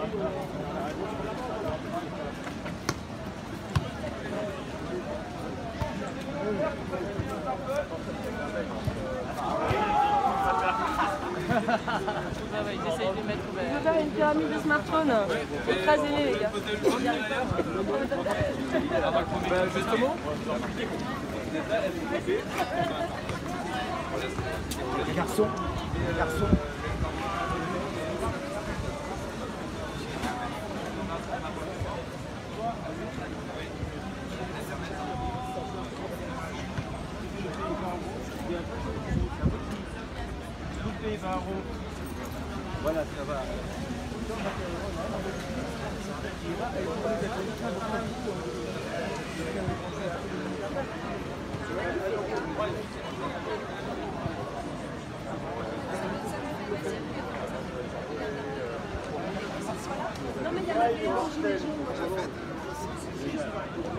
J'essaye de mettre ouvert. Je veux faire une pyramide de smartphone. Écrasez-les, les gars. Justement, Garçon. voilà, ça va. Non mais il y a la